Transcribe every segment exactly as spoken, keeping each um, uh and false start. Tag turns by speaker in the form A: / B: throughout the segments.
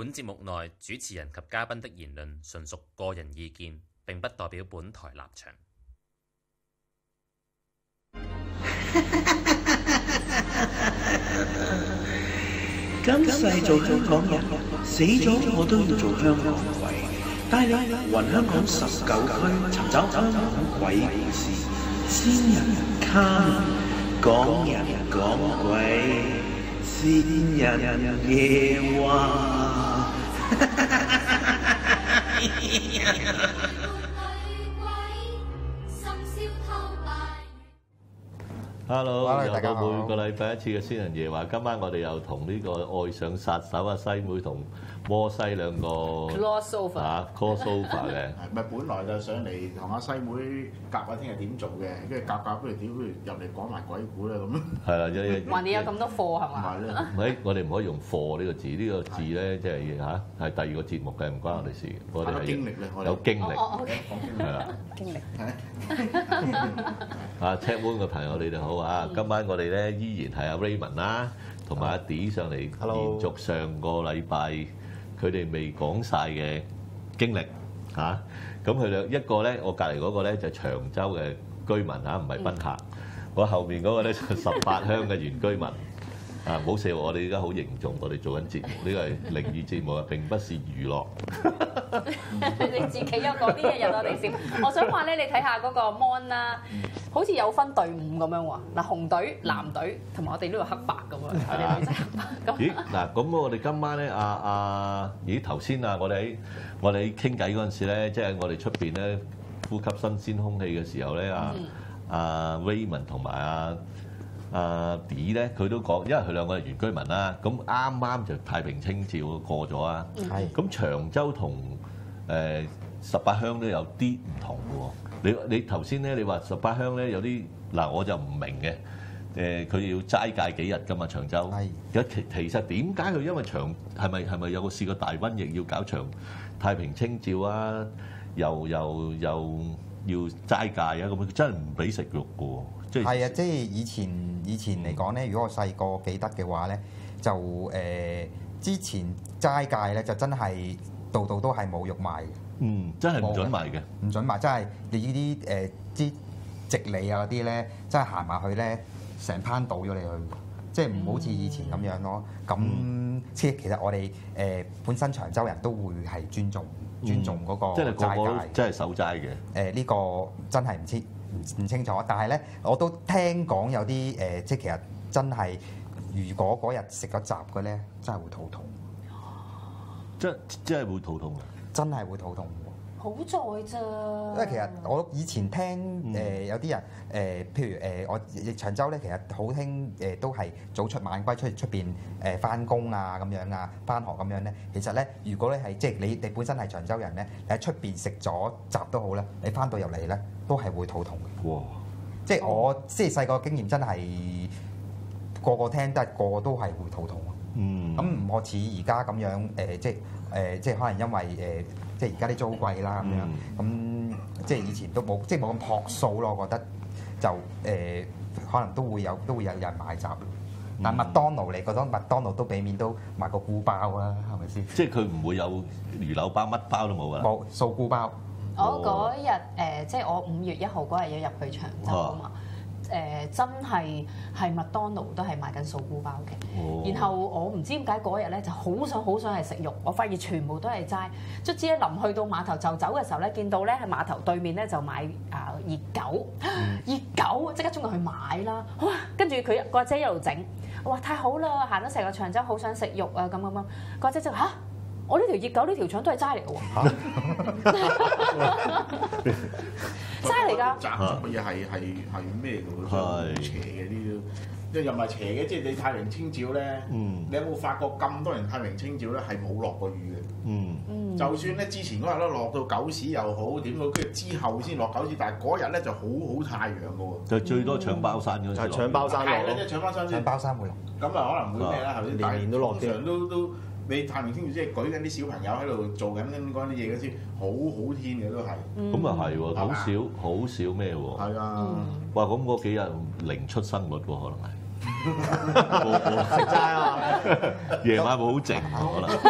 A: 本節目內主持人及嘉賓的言論純屬個人意見，並不代表本台立場。
B: 今世做香港人，死咗我都要做香港鬼，帶你雲香港十九區，尋找香港鬼故事、仙人卡、港人講鬼、仙人夜話。
C: Hello，又到每個禮拜一次嘅仙人夜話。今晚我哋又同呢個愛上殺手啊西妹同摩西兩個
D: crossover
C: 嚇 crossover 嘅。
E: 係咪本來就上嚟同阿西妹夾下聽日點做嘅，跟住夾夾不如點不如入嚟講埋鬼故啦咁。
C: 係啦，一
D: 話你有咁多貨係
E: 唔
D: 嘛？
E: 係啦，
C: 唔係我哋唔可以用貨呢個字，呢個字咧即係嚇係第二個節目嘅，唔關我哋事。我哋係
E: 經歷咧，我哋
C: 有經
D: 哦哦
C: 歷
D: ，OK，
E: 講經歷。
C: 係啦。
D: 經歷。
C: 啊 Chat Room 嘅朋友你哋好啊！今晚我哋咧依然係阿 Raymond 啦，同埋阿 D 上嚟延續上個禮拜佢哋未講晒嘅經歷嚇。咁佢哋一個咧，我隔離嗰個咧就長洲嘅居民嚇，唔係賓客。我後面嗰個咧就十八鄉嘅原居民。啊！唔好笑，我哋而家好凝重，我哋做緊節目，呢個係靈異節目啊，並不是娛樂。
D: 你自己有講啲嘢入我哋笑。我想話咧，你睇下嗰個 mon 啦，好似有分隊伍咁樣喎。嗱，紅隊、藍隊同埋我哋呢度黑白咁樣，我哋女仔黑白咁。
C: 咦？嗱，咁我哋今晚咧，阿阿咦頭先啊，我哋喺我哋喺傾偈嗰陣時咧，即係我哋出邊咧呼吸新鮮空氣嘅時候咧，阿阿 Raymond 同埋阿阿 D 咧，佢都講，因為佢兩個係原居民啦，咁啱啱就太平清醮過咗啊。係。咁長洲同誒十八鄉都有啲唔同嘅喎。你你頭先咧，你話十八鄉咧有啲嗱，我就唔明嘅。誒，佢要齋戒幾日㗎嘛？長洲。係。其其實點解佢因為長係咪係咪有個試過大瘟疫要搞長太平清醮啊？又又又要齋戒啊？咁佢真係唔俾食肉嘅喎。
F: 係啊，即係以前以前嚟講咧，如果我細個記得嘅話咧，就誒、呃、之前齋戒咧就真係度度都係冇肉賣嘅。
C: 嗯，真係唔準賣嘅。
F: 唔準賣，真係你呢啲誒啲直理啊嗰啲咧，真係行埋去咧，成攤倒咗你去，即係唔好似以前咁樣咯。咁即係其實我哋誒、呃、本身長洲人都會係尊重尊重嗰個齋戒，
C: 即係個個真係守齋嘅。誒、
F: 呃、呢、呢個真係唔知。唔清楚，但係咧，我都聽講有啲誒、呃，即係其實真係，如果嗰日食咗雜嘅咧，真係會肚痛。
C: 真真係會肚痛啊！
F: 真係會肚痛喎。
D: 好在咋。
F: 因為其實我以前聽誒、呃、有啲人誒、呃，譬如誒、呃、我長洲咧，其實好興誒都係早出晚歸，出出邊誒翻工啊咁樣啊，翻學咁樣咧。其實咧，如果咧係即係你你本身係長洲人咧，你喺出邊食咗雜都好咧，你翻到入嚟咧都係會肚痛嘅。哇！即係我即係細個經驗真係個個聽都係個個都係會肚痛。嗯。咁唔好似而家咁樣誒、呃，即係誒、呃，即係可能因為誒。呃即係而家啲租貴啦咁樣，咁、嗯、即係以前都冇，即係冇咁樸素咯。我覺得就誒、呃，可能都會有都會有人買雜。但麥當勞你覺得麥當勞都俾面都買個菇包啦，係咪先？
C: 即係佢唔會有魚柳包，乜包都冇㗎。
F: 冇素菇包。
D: 我嗰日誒，即係我五月一號嗰日要入去長洲啊嘛。誒、呃、真係係麥當勞都係賣緊素菇包嘅，哦、然後我唔知點解嗰日咧就好想好想係食肉，我發現全部都係齋。卒之咧臨去到碼頭就走嘅時候咧，見到咧喺碼頭對面咧就買啊熱狗，嗯、熱狗即刻衝入去買啦！哇，跟住佢個姐一路整，我話太好啦，行咗成個長洲好想食肉啊咁咁咁，個姐就嚇。我呢條熱狗呢條腸都係齋嚟嘅喎，齋嚟㗎。
E: 雜雜嘅嘢係係係咩嘅喎？係邪嘅呢啲，即係又唔係邪嘅，即係你太平清醮咧。嗯。你有冇發覺咁多人太平清醮咧係冇落過雨嘅？嗯。嗯。就算咧之前嗰日咧落到狗屎又好點好，跟住之後先落狗屎，但係嗰日咧就好好太陽嘅喎。
C: 就最多搶包山嗰陣時落。
G: 搶包山落咯。
E: 係啦，即係搶包山先。
F: 搶包山會落。
E: 咁啊，可能會咩啦？頭先
G: 年年都落啲。
E: 通常都都。你太平清醮即係舉緊啲小朋友喺度做緊嗰啲嘢嗰啲，好好天嘅都係。
C: 咁啊係喎，好少好少咩喎？
E: 係啊。
C: 哇！咁嗰幾日零出生率喎，可能係。冇冇食齋啊！夜晚會好靜可能。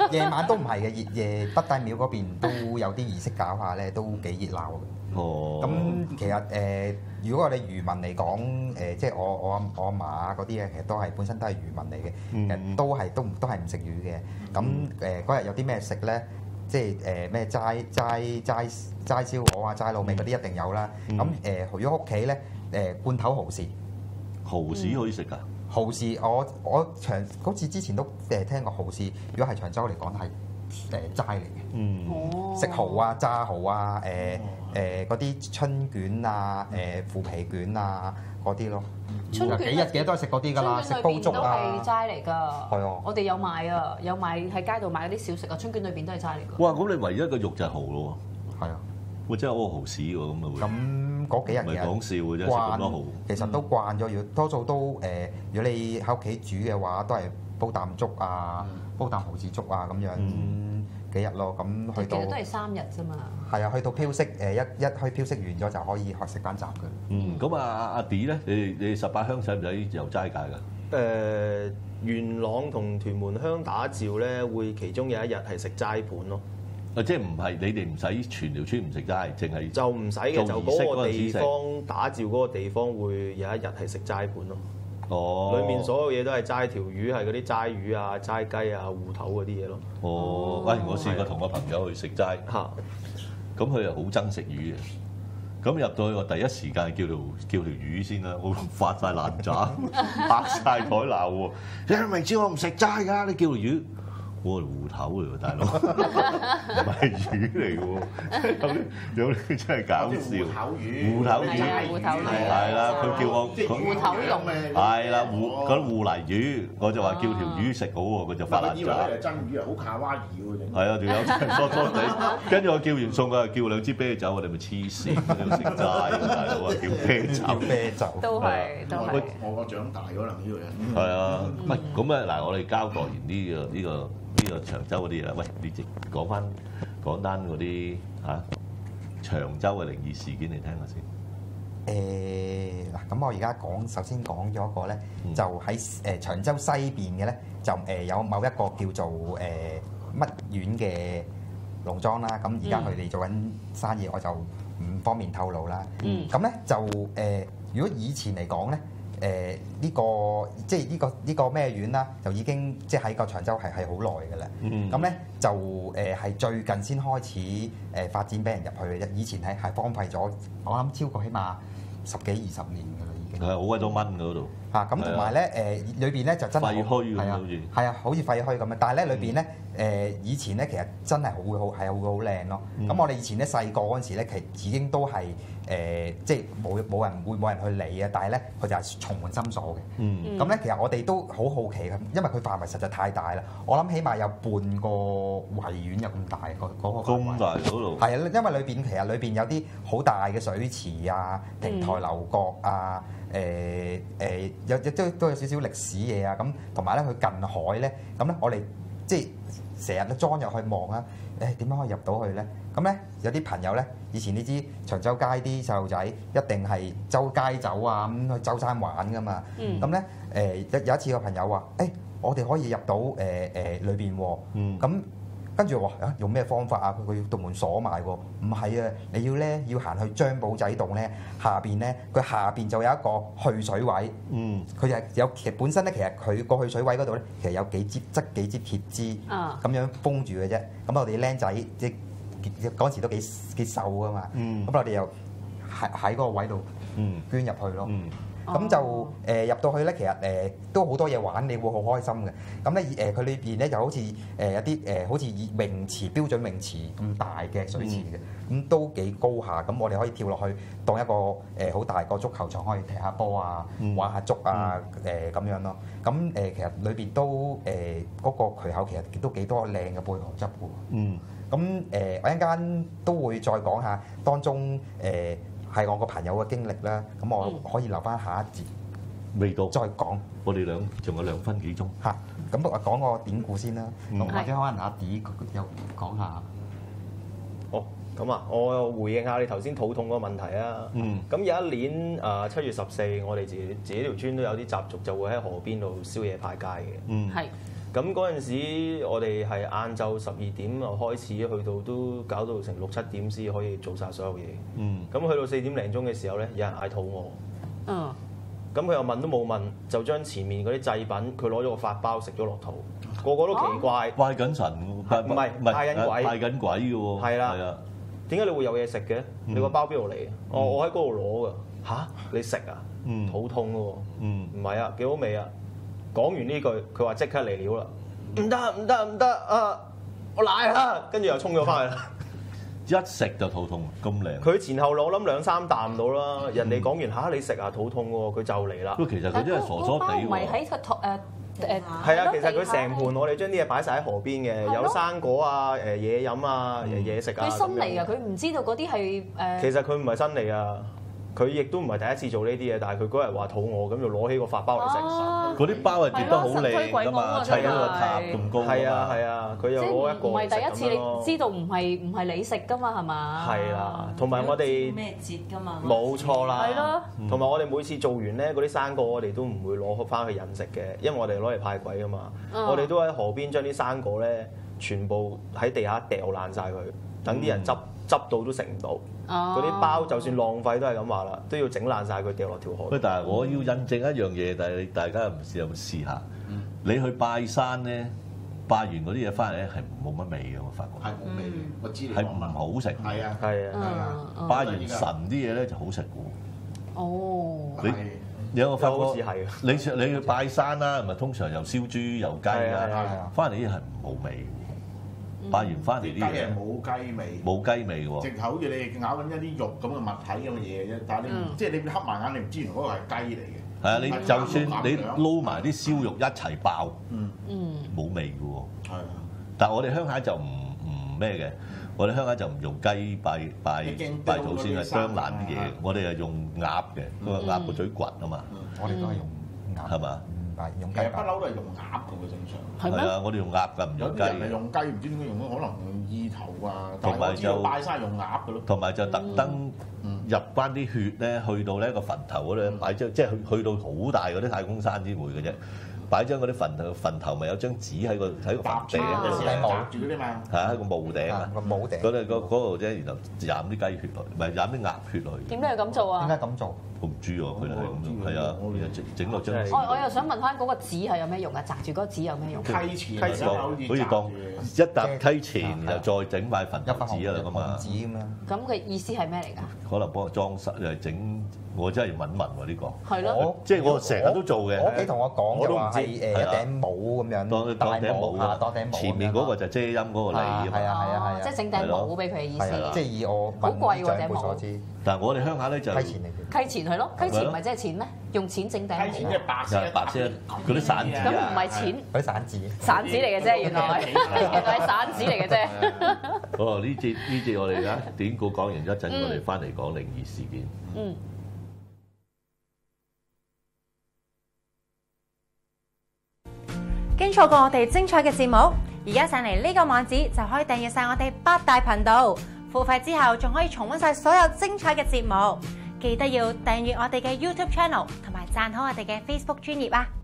F: 夜晚都唔係嘅，夜夜北帝廟嗰邊都有啲儀式搞下咧，都幾熱鬧嘅。
C: 哦。
F: 咁其實誒、呃，如果我哋漁民嚟講，誒、呃、即係我我阿我阿嫲嗰啲咧，其實都係本身都係漁民嚟嘅，
C: 嗯
F: 其實都係都都係唔食魚嘅。咁誒嗰日有啲咩食咧？即係誒咩齋齋齋齋燒鵝啊、齋滷味嗰啲一定有啦。咁誒、呃，如果屋企咧誒罐頭蠔豉，
C: 蠔豉可以食㗎？
F: 蠔豉我我長好似之前都誒聽過蠔豉，如果係長洲嚟講係誒齋嚟嘅。
C: 嗯。
F: 食蠔啊、炸蠔啊、誒誒嗰啲春卷啊、誒腐皮卷啊嗰啲咯。
D: 春卷
F: 幾日幾日都係食嗰啲㗎啦，食煲粥
D: 都係
F: 啊。
D: 齋嚟㗎。
F: 係啊，
D: 我哋有賣啊，有賣喺街度買嗰啲小食啊，春卷裏邊都係齋嚟㗎。
C: 哇！咁你唯一個肉就係蠔咯
F: 係啊。
C: 喎，真係屙蠔屎喎，咁啊會。
F: 咁嗰幾日
C: 唔係講笑嘅啫，食咁
F: 慣
C: 多蠔。
F: 其實都慣咗，如果多數都誒，如果你喺屋企煮嘅話，都係煲啖粥啊，煲啖蠔豉粥啊咁樣幾日咯。咁去到
D: 其實都係三日啫嘛。
F: 係啊，去到飄色誒一一去飄色完咗就可以學食翻雜嘅。
C: 嗯，咁啊阿阿 D 咧，你哋你哋十八鄉使唔使有齋戒㗎？
G: 誒元朗同屯門鄉打醮咧，會其中有一日係食齋盤咯。
C: 啊，即係唔係你哋唔使全條村唔食齋，淨係
G: 就唔使嘅，就
C: 做儀式
G: 嗰個
C: 嗰陣時食
G: 地方打醮嗰個地方會有一日係食齋盤咯。
C: 哦，
G: 裡面所有嘢都係齋條魚，係嗰啲齋魚啊、齋雞啊、芋頭嗰啲嘢咯。
C: 哦，喂，我試過同個朋友去食齋，
G: 嚇，
C: 咁佢又好憎食魚嘅。咁入到去我第一時間叫條叫條魚先啦，我發晒爛渣，拍晒台鬧喎！你明知我唔食齋㗎，你叫條魚？我係芋頭嚟喎，大佬，唔係魚嚟喎，有啲有啲真係搞笑。
E: 芋頭魚，
C: 芋頭魚
D: 係啊芋頭魚
C: 係啦，佢叫我
E: 即係
D: 芋頭蓉
E: 嘅。
C: 係啦，芋嗰啲芋泥魚，我就話叫條魚食好喎，佢就發爛渣。
E: 以為係真魚啊，好卡哇伊喎整。
C: 係啊，仲有真疏疏地，跟住我叫完餸，佢又叫兩支啤酒，我哋咪黐線，你食齋大佬啊，叫啤酒。
F: 叫啤酒。
D: 都係都係。
E: 我個長大可能呢個人。
C: 係啊，唔係咁啊嗱，我哋交代完呢個呢個呢個長洲嗰啲嘢啦，喂，你直講翻講單嗰啲嚇長洲嘅靈異事件嚟聽下先。
F: 誒嗱，咁我而家講首先講咗一個咧，就喺誒長洲西邊嘅咧，就誒有某一個叫做誒乜苑嘅農莊啦。咁而家佢哋做緊生意，我就唔方便透露啦。咁咧就誒，如果以前嚟講咧。誒呢、呃這個即係呢、這個呢、這個咩院啦，就已經即係喺個長洲係係好耐嘅啦。咁咧、嗯、就誒係、呃、最近先開始誒、呃、發展俾人入去嘅啫。以前係係荒廢咗，我諗超過起碼十幾二十年㗎啦已經。
C: 係好鬼多蚊嗰度。
F: 嚇咁同埋咧誒裏邊咧就真係
C: 廢墟咁
F: 係啊
C: 好似
F: 係啊，好似廢墟咁啊！但係咧裏邊咧誒以前咧其實真係好好係會好靚咯。咁、嗯、我哋以前咧細個嗰陣時咧，其實已經都係。誒、呃，即係冇冇人會冇人去理啊！但係咧，佢就係重門深鎖嘅。嗯。咁咧，其實我哋都好好奇嘅，因為佢範圍實在太大啦。我諗起碼有半個維園有咁大個嗰個範圍。
C: 咁大嗰度。係
F: 啊，因為裏邊其實裏邊有啲好大嘅水池啊、亭台樓閣啊、誒、呃、誒、呃、有有都都有少少歷史嘢啊。咁同埋咧，佢近海咧，咁咧我哋即係成日都裝入去望啊。誒點樣可以入到去咧？咁咧有啲朋友咧，以前你知長洲街啲細路仔一定係周街走啊，咁去舟山玩噶嘛。咁咧誒有有一次個朋友話：誒、欸、我哋可以入到誒誒裏邊喎。咁跟住我話：啊用咩方法啊？佢佢道門鎖埋喎。唔係啊，你要咧要行去張寶仔洞咧下邊咧，佢下邊就有一個去水位。嗯，佢係有其實本身咧，其實佢個去水位嗰度咧，其實有幾支側幾支鐵枝咁樣封住嘅啫。咁我哋僆仔即嗰陣時都幾幾瘦噶嘛，咁、嗯、我哋又喺喺嗰個位度捐入去咯。咁、嗯、就誒、呃、入到去咧，其實誒、呃、都好多嘢玩，你會好開心嘅。咁咧誒佢裏邊咧就好似誒有啲誒好似泳池標準泳池咁大嘅水池嘅，咁、嗯、都幾高下。咁我哋可以跳落去當一個誒好、呃、大個足球場，可以踢下波啊，嗯、玩下竹啊誒咁、呃、樣咯。咁誒、呃、其實裏邊都誒嗰、呃那個渠口其實都幾多靚嘅貝殼汁嘅。嗯。咁誒、呃，我一陣間都會再講下當中誒係、呃、我個朋友嘅經歷啦。咁我可以留翻下，下一節
C: 未到
F: 再講。
C: 我哋兩仲有兩分幾鐘
F: 嚇。咁我講個典故先啦。咁、嗯、或者可能阿 D 又講下。
G: 哦，咁啊，我回應下你頭先肚痛嗰個問題啊。嗯。咁有一年啊七、呃、月十四，我哋自己自己條村都有啲習俗，就會喺河邊度燒嘢派街嘅。嗯。係。 咁嗰陣時我哋係晏晝十二點就開始，去到都搞到成六七點先可以做晒所有嘢。嗯。咁去到四點零鐘嘅時候咧，有人嗌肚餓。嗯。咁佢又問都冇問，就將前面嗰啲祭品，佢攞咗個法包食咗落肚，個個都奇怪。
C: 拜緊神，
G: 唔係唔係拜緊鬼，
C: 拜緊鬼嘅喎。
G: 係啦，係啊。點解你會有嘢食嘅？你個包邊度嚟？我我喺嗰度攞㗎。吓？你食啊？肚痛喎。嗯。唔係啊，幾好味啊！講完呢句，佢話即刻嚟料啦。唔得唔得唔得啊！我賴啦，跟住又衝咗翻去啦。
C: 一食就肚痛，咁靚。
G: 佢前後我諗兩三啖到啦，人哋講完嚇你食啊肚痛喎，佢就嚟啦。
C: 不過其實佢真係傻傻地喎。
D: 唔係喺個托誒誒。
G: 係啊，其實佢成盤我哋將啲嘢擺晒喺河邊嘅，有生果啊、誒嘢飲啊、嘢食啊。
D: 佢新嚟㗎，佢唔知道嗰啲係誒。
G: 其實佢唔係新嚟啊。佢亦都唔係第一次做呢啲嘢，但係佢嗰日話肚餓，咁就攞起個法包嚟食。
C: 嗰啲包係疊得好靚㗎嘛，砌到個塔咁高。
G: 係啊係啊，佢又攞一個。
D: 唔係第一次，你知道唔係唔係你食㗎嘛係嘛？
G: 係啦，同埋我哋
H: 咩節㗎嘛？
G: 冇錯啦。
D: 係咯。
G: 同埋我哋每次做完咧，嗰啲生果我哋都唔會攞翻去飲食嘅，因為我哋攞嚟派鬼㗎嘛。我哋都喺河邊將啲生果咧，全部喺地下掉爛晒佢，等啲人執。執到都食唔到，嗰啲包就算浪費都係咁話啦，都要整爛晒佢掉落條河。
C: 喂，但係我要印證一樣嘢，但係大家唔試有冇試下？你去拜山咧，拜完嗰啲嘢翻嚟咧係冇乜味嘅，我發覺。
E: 係冇味，我知你
C: 係唔好食。
E: 係啊
G: 係啊係
E: 啊！
C: 拜完神啲嘢咧就好食嘅。
D: 哦。
C: 你你有冇發覺？
G: 好似係。
C: 你你去拜山啦，咪通常又燒豬又雞啊，翻嚟啲係冇味。拜完翻嚟啲嘢
E: 冇雞味，
C: 冇雞味喎。
E: 直頭好似你咬緊一啲肉咁嘅物體咁嘅嘢啫，但係你唔即係你瞌埋眼，你唔知原來嗰個係雞嚟嘅。
C: 係啊，你就算你撈埋啲燒肉一齊爆，
E: 嗯
C: 嗯，冇味嘅喎。
E: 係啊，
C: 但係我哋鄉下就唔唔咩嘅，我哋鄉下就唔用雞拜拜拜祖先係啄爛啲嘢，我哋係用鴨嘅，個鴨個嘴掘啊嘛。
F: 我哋都係用鴨，
C: 係嘛？
F: 用雞
E: 其實不嬲都係用鴨嘅喎，正常。
C: 係啊，我哋用鴨㗎，唔用雞。
E: 有啲人係用雞，唔知點解用，可能用意頭啊。
C: 同埋就
E: 拜山用鴨嘅咯。
C: 同埋就特登入翻啲血咧，去到咧個墳頭嗰度擺張，即係去去到好大嗰啲太公山先會嘅啫。擺張嗰啲墳頭，墳頭咪有張紙喺個喺個墳頂嗰度，
E: 搭住嗰啲嘛。
C: 係喺個墓頂啊，
F: 個墓頂。
C: 嗰度嗰度啫，然後飲啲雞血落，唔係飲啲鴨血落去。
D: 點解要咁做啊？
F: 點解咁做？
C: 我唔知喎，佢哋係咁做，係啊，整整落張。
D: 我我又想問翻嗰個紙係有咩用啊？擲住嗰個紙有咩用？
E: 溪錢，
C: 當好似當一沓溪錢，然後再整塊墳頭紙啊嘛。
F: 紙咁樣。
D: 咁佢意思係咩嚟㗎？
C: 可能幫我裝飾，又係整。我真係要問問喎呢個。
D: 係咯。
C: 即係我成日都做嘅。
F: 我屋企同我講就話係誒一頂帽咁樣。
C: 當當頂帽啊！
F: 當頂帽。
C: 前面嗰個就遮陰嗰個脷啊嘛。
F: 係啊係啊係啊。
D: 即係整頂帽俾佢嘅意思。
F: 即係以我
D: 好貴喎頂帽
F: 所知。
C: 但係我哋鄉下咧就
F: 溪錢嚟嘅。
D: 溪錢係咯，溪錢唔係即係錢咩？用錢整頂帽。
E: 溪錢即係白色
C: 白色嗰啲散紙啊。
D: 咁唔係錢，
F: 嗰啲散紙。
D: 散紙嚟嘅啫，原來原來係散紙嚟嘅啫。
C: 哦，呢節呢節我哋而家典故講完一陣，我哋翻嚟講靈異事件。
D: 嗯。
I: 經錯過我哋精彩嘅節目，而家上嚟呢個網址就可以訂閱晒我哋八大頻道，付費之後仲可以重溫晒所有精彩嘅節目。記得要訂閱我哋嘅 YouTube channel，同埋讚好我哋嘅 Facebook 專頁啊！